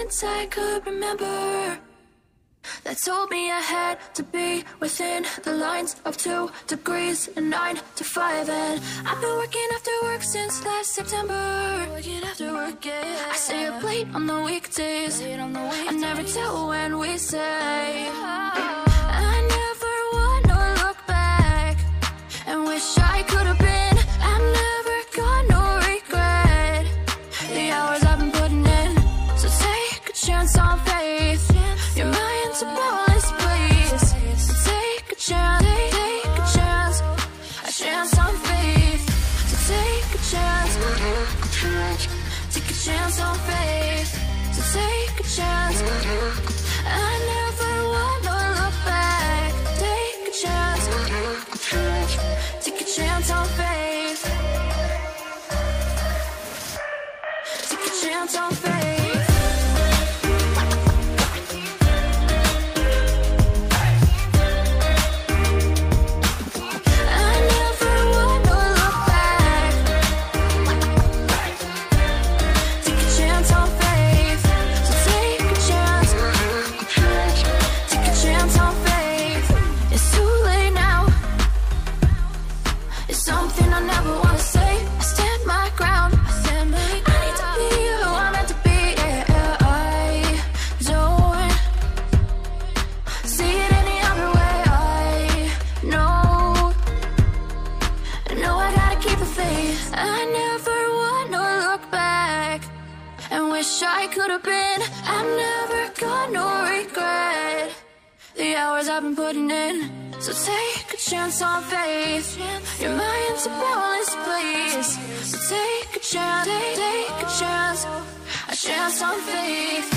since I could remember, that told me I had to be within the lines of 2 degrees and 9 to 5. And I've been working after work since last September. Working after work, yeah. I stay up late on the weekdays. I never tell when we say. I never wanna look back and wish I could have been. I'm never gonna regret the hours I've been putting in. So take a chance on faith. Your mind's a boundless place. So take a chance, take a chance, a chance on faith. So take a chance, take a chance on faith. So take a chance. I never wanna look back. Take a chance, take a chance on faith. Take a chance on faith. I never wanna look back and wish I could have been. I'm never gonna regret the hours I've been putting in. So take a chance on faith. Your mind's a boundless place. So take a chance, take a chance on faith.